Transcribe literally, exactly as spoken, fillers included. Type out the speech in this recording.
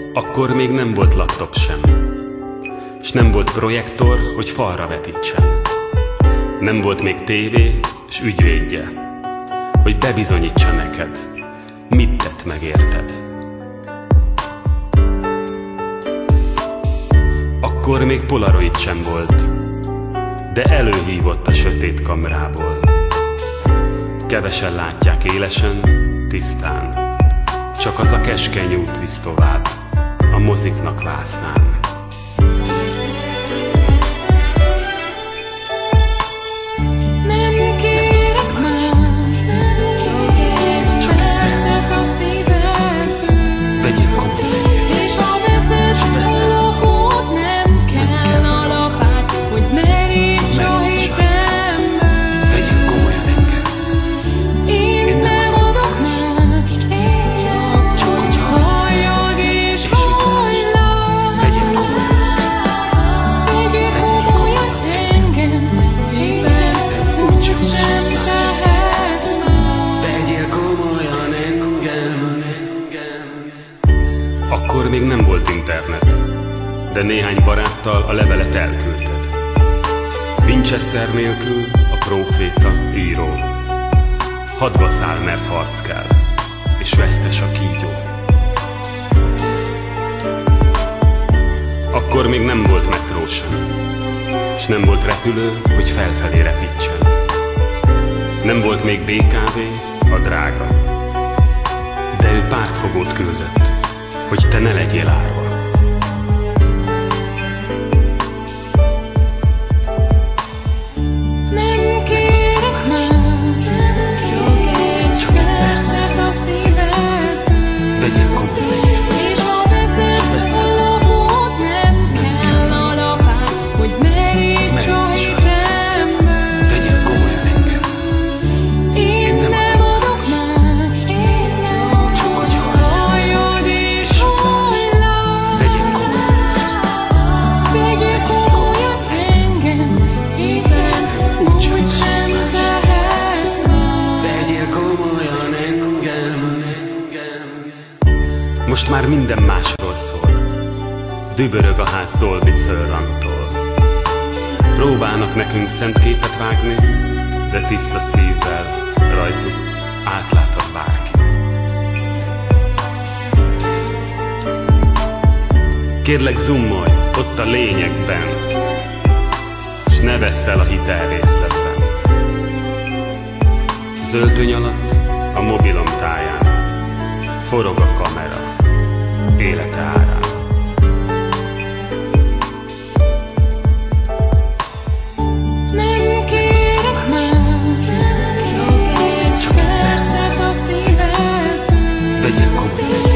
Akkor még nem volt laptop sem, s nem volt projektor, hogy falra vetítsen. Nem volt még tévé, s ügyvédje, hogy bebizonyítsa neked, mit tett meg érted. Akkor még polaroid sem volt, de előhívott a sötét kamrából. Kevesen látják élesen, tisztán, csak az a keskeny út visz tovább a moziknak vásznán. Akkor még nem volt internet, de néhány baráttal a levelet elküldted. Winchester nélkül a próféta író. Hadba száll, mert harc kell, és vesztes a kígyó. Akkor még nem volt metró sem, s nem volt repülő, hogy felfelé repítsen. Nem volt még bé ká vé, a drága, de ő pártfogót küldött, hogy te ne legyél árva. Nem kérek más, csak egy percet a szívedből. Vegyél komolyan. És ha veszed a lapot, nem kell a lapát, hogy meríts a hitemből. Vegyél komolyan engem. Én nem adok mást, csak hogy halljad és hajlak. Vegyél komolyan. Vegyél komolyan engem, hiszen úgy sem tehetsz már. Vegyél komolyan engem. Most már minden másról szól. Dübörög a ház Dolby Surroundtól. Próbálnak nekünk szent képet vágni, de tiszta szívvel rajtuk átláthat bárki. Kérlek, zoomolj ott a lényeg bent, s ne vessz el a hitelrészletben. Zöldöny alatt a mobilom táján forog a kamera élete árán. Nem kérek más, csak egy percet a szívedből. Vegyél komolyan.